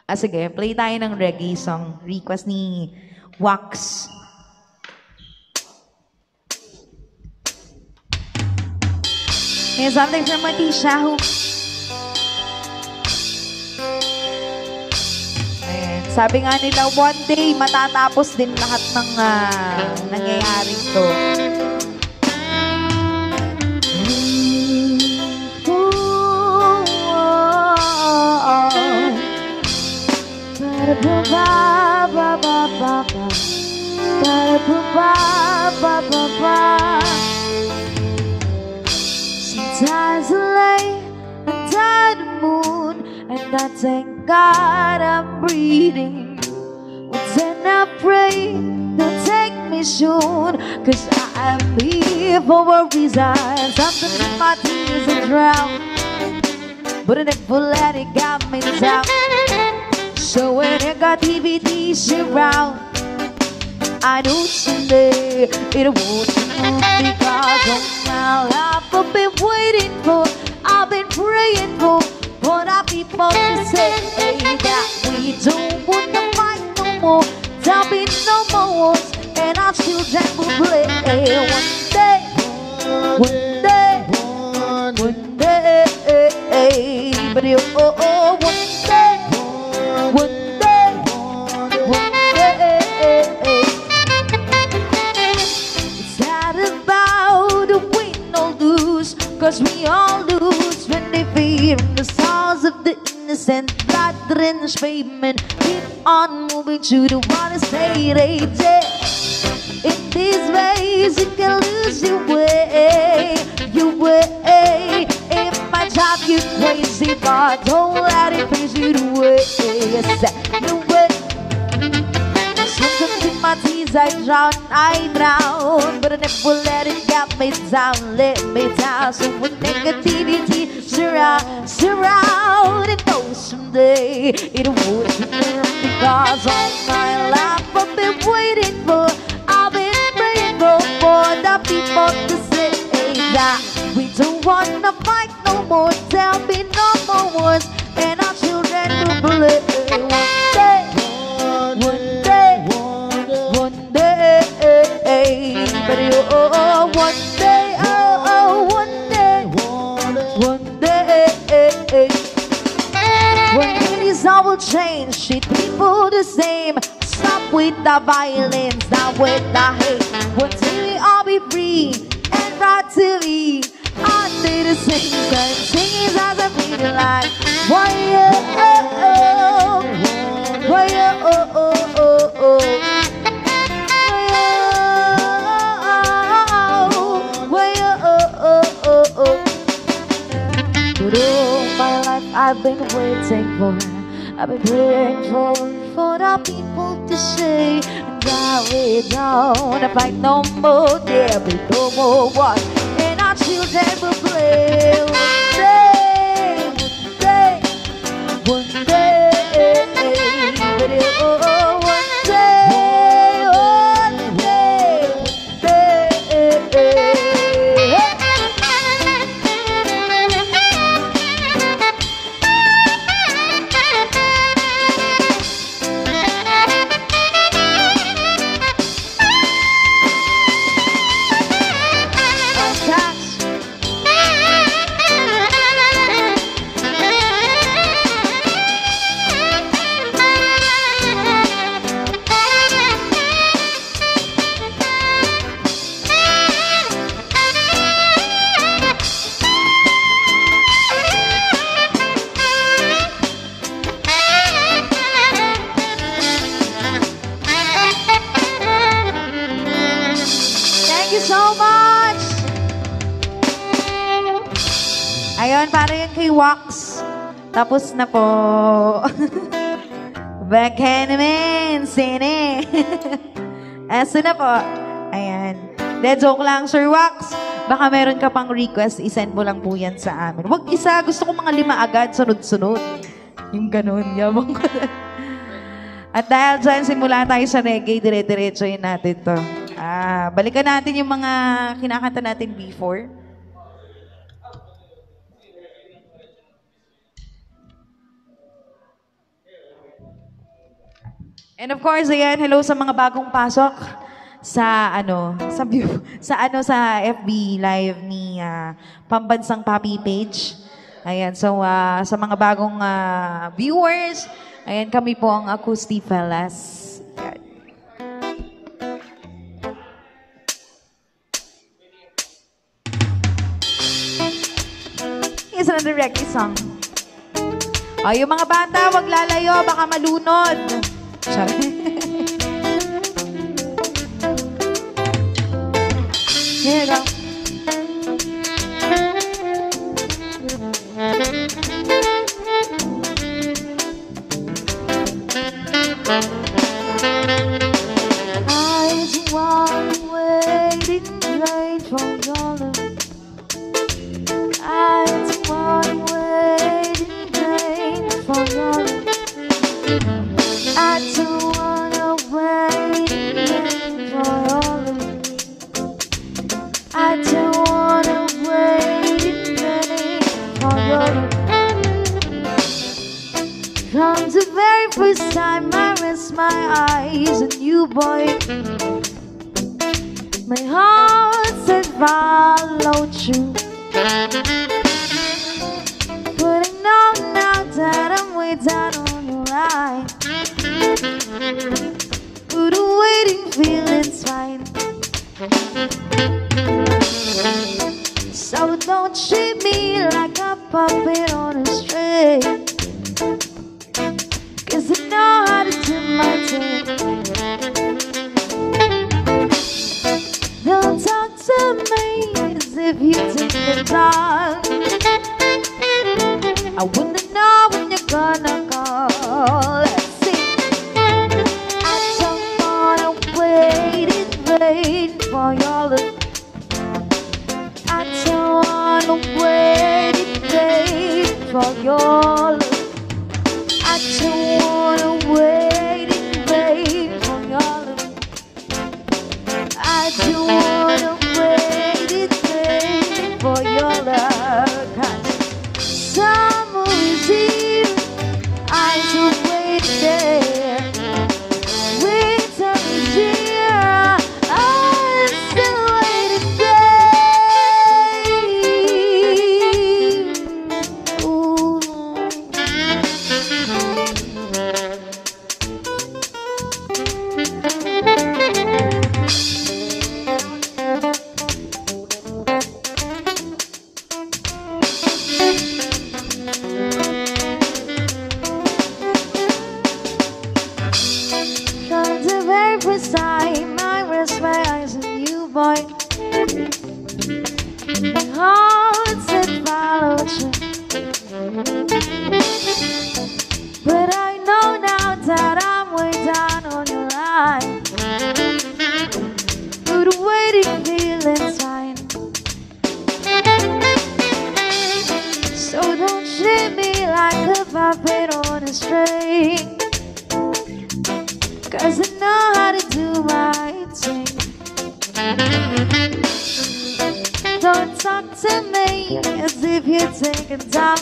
Ah, sige, play tayo ng reggae song. Request ni Wax. May something from Matisha who... Ayan. Sabi nga nila, one day matatapos din lahat ng nangyayari to. Sometimes I lay under the moon and I thank God I'm breathing. But then I pray, don't take me soon, 'cause I am here for a reason. Sometimes in my tears I drown, but I never let it got me down. So when negativity's around, I know someday it won't move, because all my life I've been waiting for, I've been praying for our people to say that we don't want to fight no more. There'll be no more wars, and our children will play. One day, one day, one day, but one day, one day, one day. It's not about the win or lose, 'cause we all lose when they fear the souls of the innocent. Blood-drenched pavement, keep on moving to the water, stay rated. In these ways you can lose your way, your way. It might drive you crazy, but don't let it push you away. Yes, your way. Sometimes in my tears I drown, but I never let it get me down, let me down. So when negativity surround, it knows someday it won't work, because all my life I've been waiting for, I've been praying for the people to say that we don't wanna fight no more, there'll be no more wars, and our children will play. One day, one day, but one day, one day, one day. One day this all will change, treat people the same. Stop with the violence, not with the hate. One day we all be free and rightfully under the same time. Singing as I feel like, why my life I've been waiting for, I've been praying for the people to say that we don't fight no more, there'll be no more war, and our children will play. One day, but one day, one day. So much! Ayun, para yun kay Wax. Tapos na po. Baka naman, sine. Aso na po. Ayan. De, joke lang, Sir Wax. Baka meron ka pang request, isend mo lang po yan sa amin. Wag isa, gusto ko mga 5 agad, sunod-sunod. Yung ganun, yabang ko na. At dahil dyan, simula tayo sa reggae, dire-diretsoyin natin to. Balikan natin yung mga kinakanta natin before. And of course, ayan, hello sa mga bagong pasok sa sa FB live ni Pambansang Papi page. Ayan, so sa mga bagong viewers, ayan, kami po ang Acoustic Fellas. Ayan. Here's another reggae song. O, yung mga bata, wag lalayo, baka malunod. Here you go. I just want waiting right for your love. I just want waiting right for your love. I don't wanna wait for your love. I don't wanna wait for your love. From the very first time I rest my eyes on you, boy, my heart said follow true. But I know now that I'm way down on the line. But the waiting feeling's fine. So don't treat me like a puppet on a string, 'cause I know how to do my thing. Don't talk to me as if you took the time. I wanna know when you're gonna call. Let's see. I don't wanna wait for your love. I don't wanna wait for your love. I don't wanna wait for your love. I don't wanna wait for your love. 'Cause summer is here, I don't wait there. Winter is here, I'm still waiting there. Ooh. From the very first time I rest my eyes on you, boy, my heart said follow you. But I know now that I'm way down on your line. But the waiting feeling's fine. So don't treat me like a puppet on a string, 'cause I know how to do my thing. Don't talk to me as if you're taking time.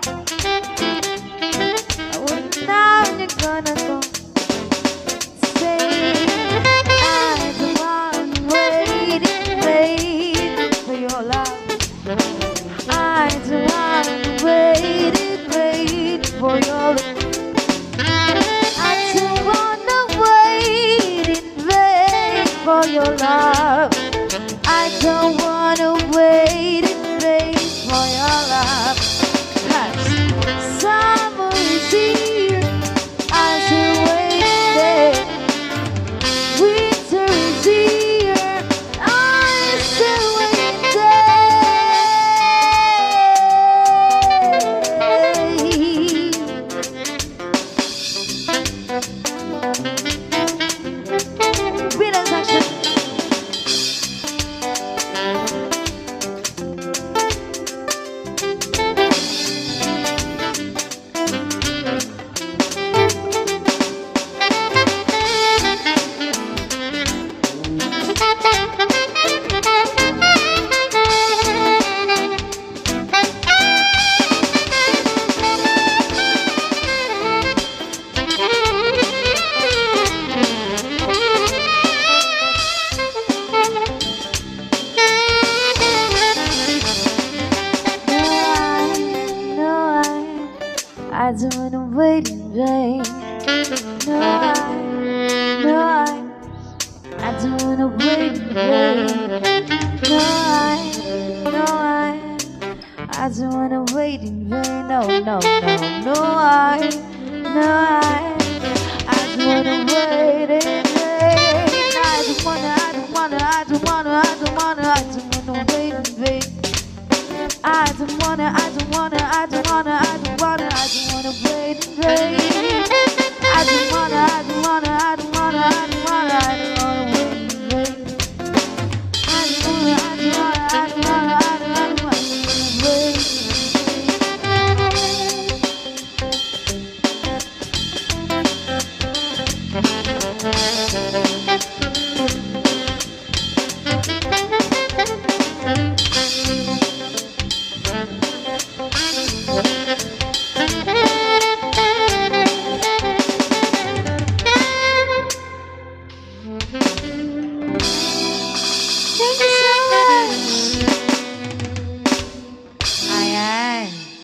I wouldn't know when you're gonna go. Say I don't want waiting for your love. I don't want waiting for your love. I don't wanna wait in vain for your love. I don't wanna wait in vain for your love. 'Cause summer is here, I still wait there. Winter is here, I'm still waiting there. Bilang section. I don't wanna wait in vain. No, I don't wanna wait in vain. No, I don't wanna wait in vain. No, I don't wanna wait in vain. I don't wanna wait in vain. I don't wanna wait